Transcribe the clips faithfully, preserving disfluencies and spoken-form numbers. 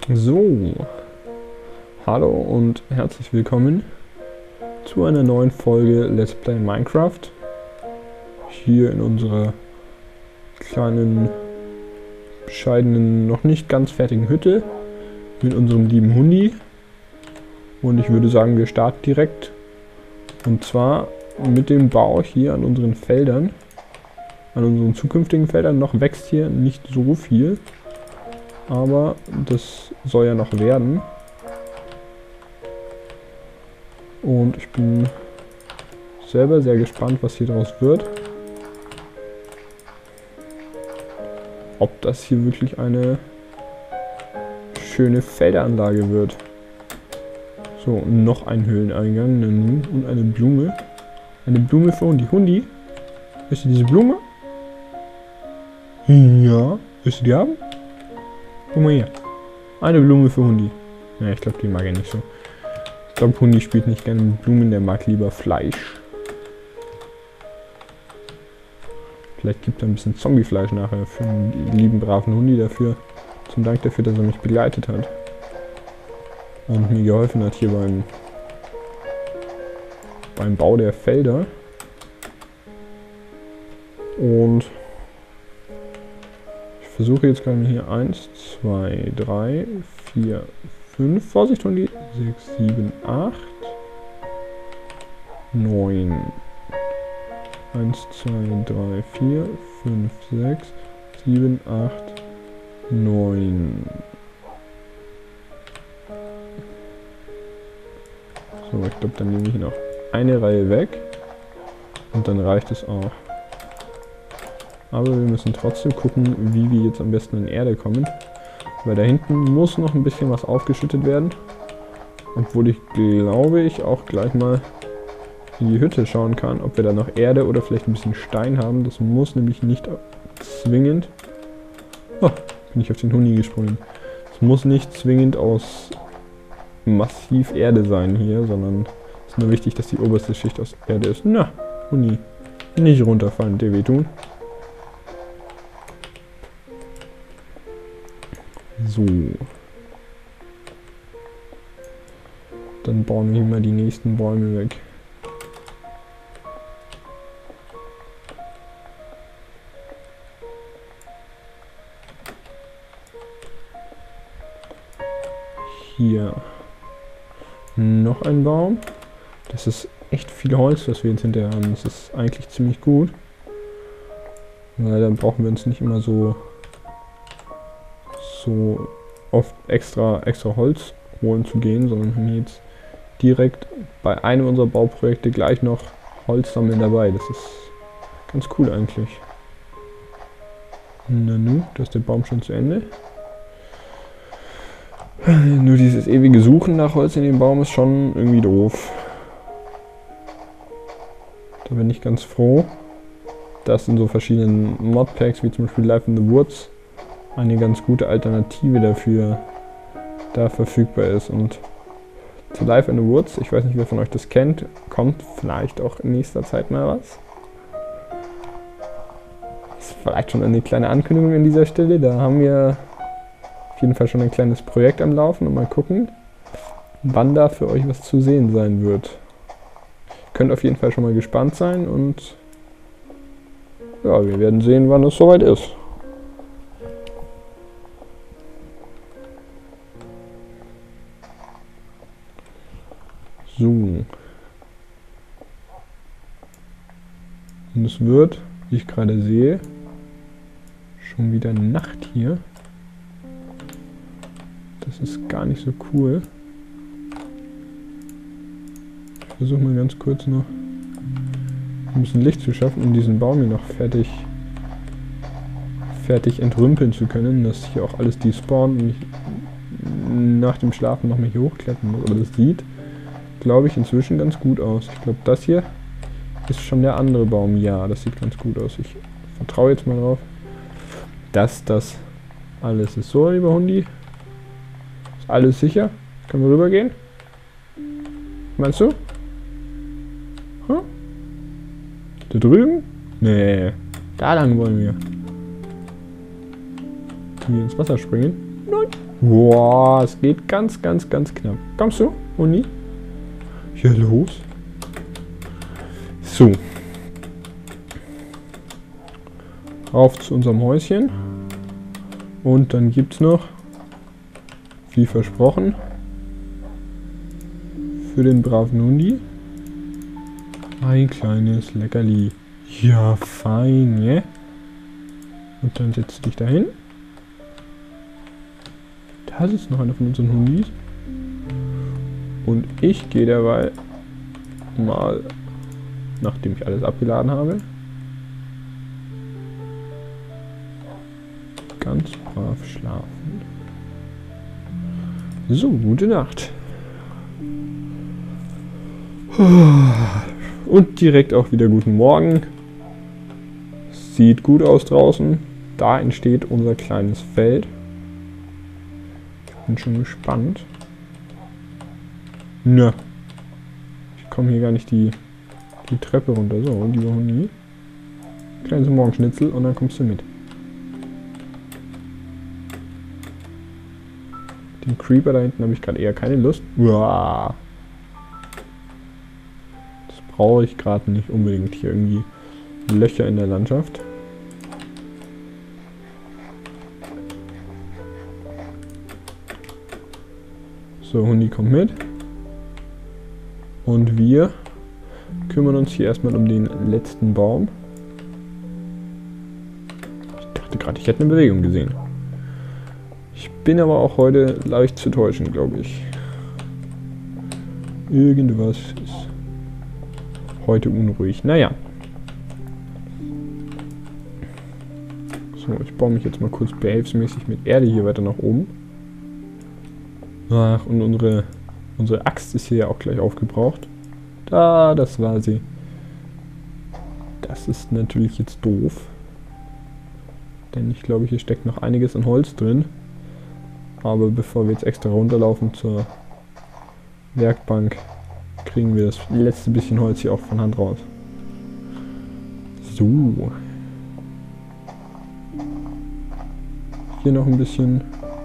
So, hallo und herzlich willkommen zu einer neuen Folge Let's Play Minecraft. Hier in unserer kleinen, bescheidenen, noch nicht ganz fertigen Hütte mit unserem lieben Hundi. Und ich würde sagen, wir starten direkt. Und zwar mit dem Bau hier an unseren Feldern, an unseren zukünftigen Feldern. Noch wächst hier nicht so viel, aber das soll ja noch werden. Und ich bin selber sehr gespannt, was hier draus wird. Ob das hier wirklich eine schöne Felderanlage wird. So, noch ein Höhleneingang und eine Blume. Eine Blume für Hundi. Hundi, willst du diese Blume? Ja, willst du die haben? Guck mal hier. Eine Blume für Hundi. Ja, ich glaube, die mag er nicht so. Ich glaube, Hundi spielt nicht gerne mit Blumen, der mag lieber Fleisch. Vielleicht gibt er ein bisschen Zombiefleisch nachher für einen lieben, braven Hundi dafür. Zum Dank dafür, dass er mich begleitet hat. Und mir geholfen hat hier beim, beim Bau der Felder. Und ich versuche jetzt gerade hier eins, zwei, drei, vier, fünf, Vorsicht Hundi, sechs, sieben, acht, neun, eins, zwei, drei, vier, fünf, sechs, sieben, acht, neun. So, ich glaube, dann nehme ich noch eine Reihe weg und dann reicht es auch. Aber wir müssen trotzdem gucken, wie wir jetzt am besten in Erde kommen. Weil da hinten muss noch ein bisschen was aufgeschüttet werden. Obwohl ich glaube, ich auch gleich mal in die Hütte schauen kann, ob wir da noch Erde oder vielleicht ein bisschen Stein haben. Das muss nämlich nicht zwingend... Oh, bin ich auf den Hundi gesprungen. Es muss nicht zwingend aus massiv Erde sein hier, sondern es ist nur wichtig, dass die oberste Schicht aus Erde ist. Na, Hundi, nicht runterfallen, dir wehtun. So. Dann bauen wir hier mal die nächsten Bäume weg. Hier noch ein Baum. Das ist echt viel Holz, was wir jetzt hinterher haben. Das ist eigentlich ziemlich gut. Weil dann brauchen wir uns nicht immer so so oft extra extra Holz holen zu gehen, sondern haben jetzt direkt bei einem unserer Bauprojekte gleich noch Holz sammeln dabei. Das ist ganz cool eigentlich. Nanu, da ist der Baum schon zu Ende. Nur dieses ewige Suchen nach Holz in dem Baum ist schon irgendwie doof. Da bin ich ganz froh, dass in so verschiedenen Modpacks wie zum Beispiel Life in the Woods eine ganz gute Alternative dafür da verfügbar ist. Und zu Life in the Woods, ich weiß nicht, wer von euch das kennt, kommt vielleicht auch in nächster Zeit mal was. Das ist vielleicht schon eine kleine Ankündigung an dieser Stelle. Da haben wir auf jeden Fall schon ein kleines Projekt am Laufen und mal gucken, wann da für euch was zu sehen sein wird. Ihr könnt auf jeden Fall schon mal gespannt sein und ja, wir werden sehen, wann es soweit ist. So. Und es wird, wie ich gerade sehe, schon wieder Nacht hier. Das ist gar nicht so cool. Ich versuche mal ganz kurz noch ein bisschen Licht zu schaffen, um diesen Baum hier noch fertig fertig entrümpeln zu können, dass hier auch alles despawnt und ich nach dem Schlafen noch mal hier hochklettern muss. Aber das sieht, glaube ich, inzwischen ganz gut aus. Ich glaube, das hier ist schon der andere Baum. Ja, das sieht ganz gut aus. Ich vertraue jetzt mal drauf, dass das alles ist. So, lieber Hundi. Ist alles sicher? Können wir rübergehen? Meinst du? Hm? Da drüben? Nee. Da lang wollen wir. Können wir ins Wasser springen? Nein. Boah, es geht ganz, ganz, ganz knapp. Kommst du, Uni? Hier los. So. Rauf zu unserem Häuschen. Und dann gibt's noch, wie versprochen, für den braven Hundi ein kleines Leckerli. Ja, fein, ne? Und dann setzt dich dahin. Da sitzt noch einer von unseren Hundis. Und ich gehe dabei mal, nachdem ich alles abgeladen habe, ganz brav schlafen. So, gute Nacht. Und direkt auch wieder guten Morgen. Sieht gut aus draußen. Da entsteht unser kleines Feld. Ich bin schon gespannt. Nö. Ich komme hier gar nicht die, die Treppe runter. So, lieber Hundi. Kleines Morgenschnitzel und dann kommst du mit. Den Creeper da hinten habe ich gerade eher keine Lust. Uah. Das brauche ich gerade nicht unbedingt. Hier irgendwie Löcher in der Landschaft. So, Hundi kommt mit. Und wir kümmern uns hier erstmal um den letzten Baum. Ich dachte gerade, ich hätte eine Bewegung gesehen. Ich bin aber auch heute leicht zu täuschen, glaube ich. Irgendwas ist heute unruhig. Naja. So, ich baue mich jetzt mal kurz behelfsmäßig mit Erde hier weiter nach oben. Ach, und unsere, unsere Axt ist hier ja auch gleich aufgebraucht. Da, das war sie. Das ist natürlich jetzt doof. Denn ich glaube, hier steckt noch einiges an Holz drin. Aber bevor wir jetzt extra runterlaufen zur Werkbank, kriegen wir das letzte bisschen Holz hier auch von Hand raus. So. Hier noch ein bisschen.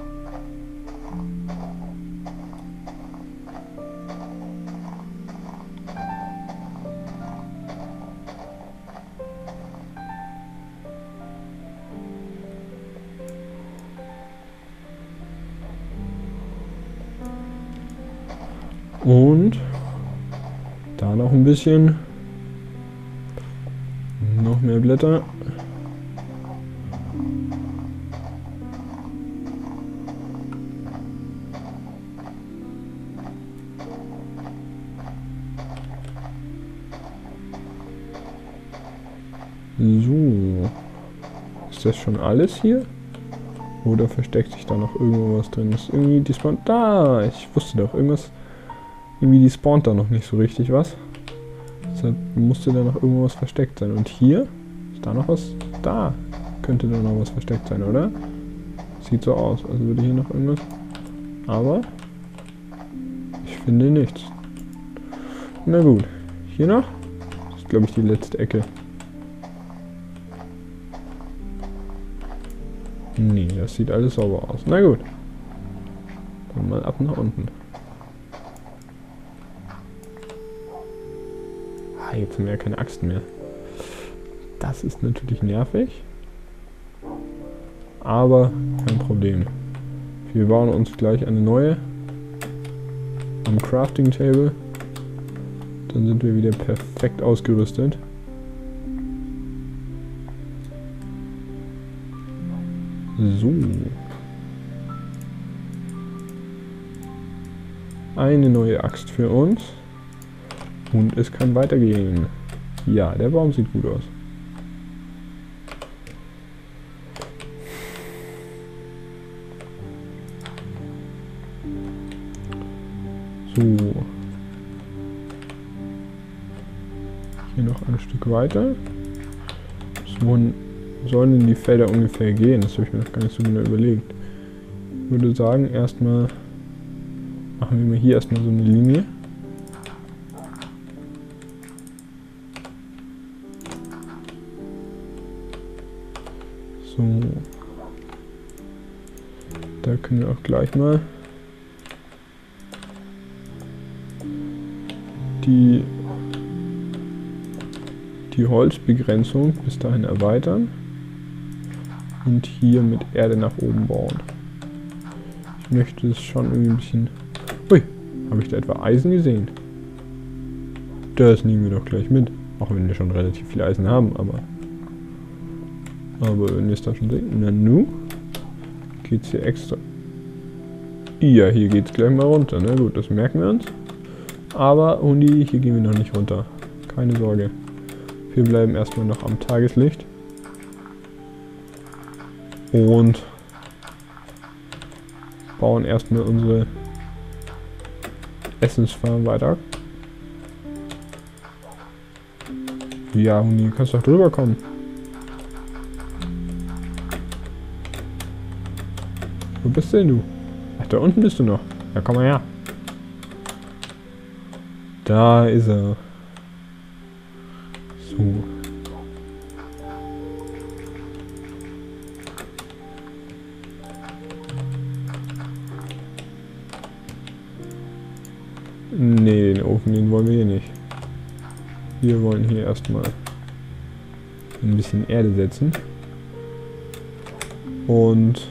Und da noch ein bisschen. Noch mehr Blätter. So. Ist das schon alles hier? Oder versteckt sich da noch irgendwo was drin? Ist irgendwie die Spawn. Da! Ich wusste doch, irgendwas. Irgendwie die spawnt da noch nicht so richtig was. Deshalb musste da noch irgendwo was versteckt sein. Und hier? Ist da noch was? Da könnte da noch was versteckt sein, oder? Sieht so aus, also würde hier noch irgendwas. Aber ich finde nichts. Na gut. Hier noch? Das ist, glaube ich, die letzte Ecke. Nee, das sieht alles sauber aus. Na gut. Dann mal ab nach unten. Ah, jetzt haben wir ja keine Axt mehr. Das ist natürlich nervig. Aber kein Problem. Wir bauen uns gleich eine neue am Crafting Table. Dann sind wir wieder perfekt ausgerüstet. So. Eine neue Axt für uns. Und es kann weitergehen. Ja, der Baum sieht gut aus. So. Hier noch ein Stück weiter. So sollen denn die Felder ungefähr gehen? Das habe ich mir noch gar nicht so genau überlegt. Ich würde sagen, erstmal machen wir mal hier erstmal so eine Linie. So. Da können wir auch gleich mal die, die Holzbegrenzung bis dahin erweitern und hier mit Erde nach oben bauen. Ich möchte es schon irgendwie ein bisschen... Ui, habe ich da etwa Eisen gesehen? Das nehmen wir doch gleich mit. Auch wenn wir schon relativ viel Eisen haben, aber... Aber wenn wir es da schon sehen, na nu, geht's hier extra. Ja, hier geht's gleich mal runter, ne? Gut, das merken wir uns. Aber, Hundi, hier gehen wir noch nicht runter. Keine Sorge. Wir bleiben erstmal noch am Tageslicht. Und bauen erstmal unsere Essensfarm weiter. Ja, Hundi, du kannst doch drüber kommen. Wo bist denn du? Ach, da unten bist du noch. Ja, komm mal her. Da ist er. So. Nee, den Ofen, den wollen wir hier nicht. Wir wollen hier erstmal ein bisschen Erde setzen. Und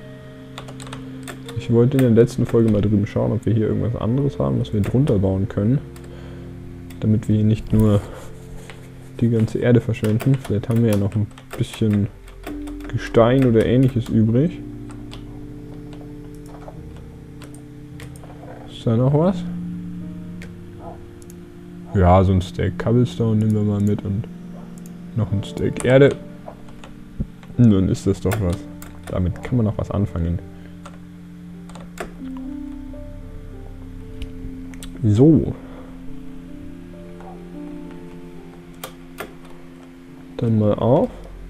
ich wollte in der letzten Folge mal drüben schauen, ob wir hier irgendwas anderes haben, was wir drunter bauen können. Damit wir hier nicht nur die ganze Erde verschwenden. Vielleicht haben wir ja noch ein bisschen Gestein oder ähnliches übrig. Ist da noch was? Ja, so ein Stack Cobblestone nehmen wir mal mit und noch ein Stack Erde. Nun ist das doch was. Damit kann man noch was anfangen. So. Dann mal auf.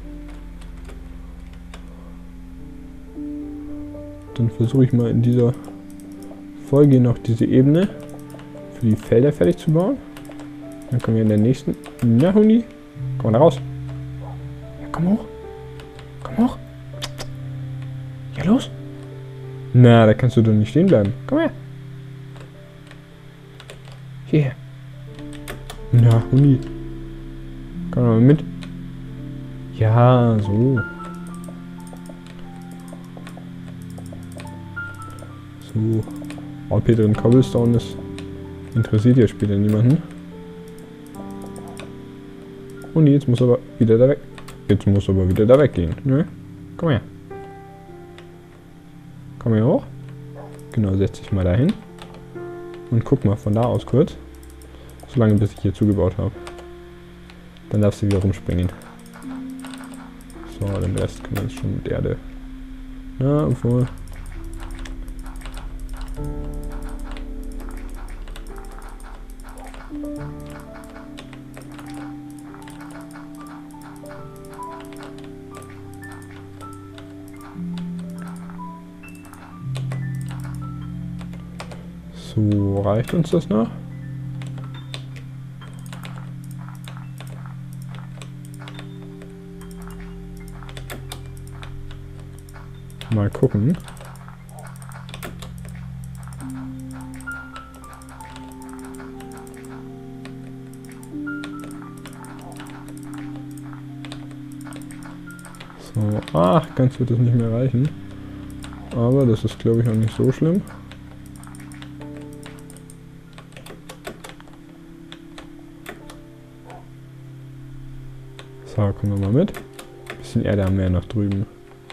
Dann versuche ich mal in dieser Folge noch diese Ebene für die Felder fertig zu bauen. Dann können wir in der nächsten... Na, Hundi? Komm mal da raus. Ja, komm hoch. Komm hoch. Ja, los. Na, da kannst du doch nicht stehen bleiben. Komm her. Hierher. Na, Hundi. Komm mal mit. Ja, so. So. Ob hier drin Cobblestone ist, interessiert ja später niemanden. Und jetzt muss aber wieder da weg. Jetzt muss aber wieder da weggehen. Ne? Komm her. Komm hier hoch. Genau, setz dich mal dahin. Und guck mal von da aus kurz. Solange bis ich hier zugebaut habe. Dann darfst du wieder rumspringen. So, den Rest können wir jetzt schon mit Erde. Na, obwohl. So, reicht uns das noch? Mal gucken. So, ach, ganz wird das nicht mehr reichen. Aber das ist, glaube ich, auch nicht so schlimm. So, kommen wir mal mit. Ein bisschen Erde haben wir ja noch drüben.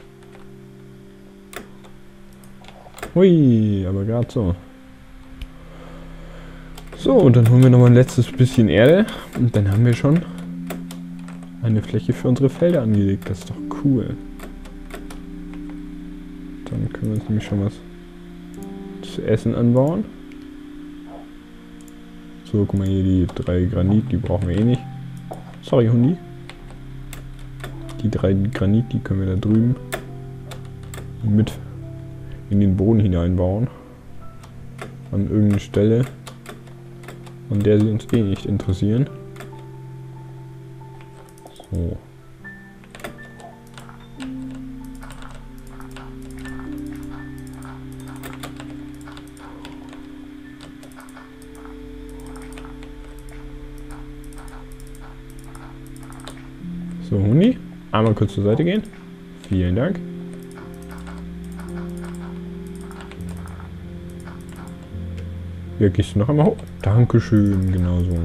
Hui, aber gerade so. So, und dann holen wir noch mal ein letztes bisschen Erde. Und dann haben wir schon eine Fläche für unsere Felder angelegt. Das ist doch cool. Dann können wir uns nämlich schon was zu essen anbauen. So, guck mal hier, die drei Granit, die brauchen wir eh nicht. Sorry, Hundi. Die drei Granit, die können wir da drüben mit in den Boden hineinbauen. An irgendeine Stelle, an der sie uns eh nicht interessieren. So. So, Hundi, einmal kurz zur Seite gehen. Vielen Dank. Ja, gehst du noch einmal hoch? Dankeschön, genau so.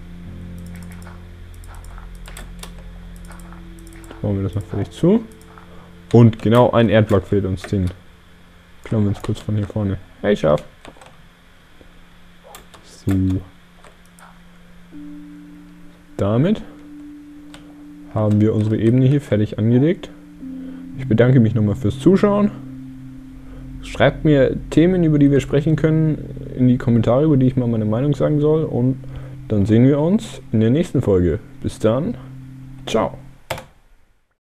Bauen wir das noch fertig zu. Und genau ein Erdblock fehlt uns, den klauen wir uns kurz von hier vorne. Hey, Schaf. So. Damit haben wir unsere Ebene hier fertig angelegt. Ich bedanke mich nochmal fürs Zuschauen. Schreibt mir Themen, über die wir sprechen können, in die Kommentare, über die ich mal meine Meinung sagen soll. Und dann sehen wir uns in der nächsten Folge. Bis dann. Ciao.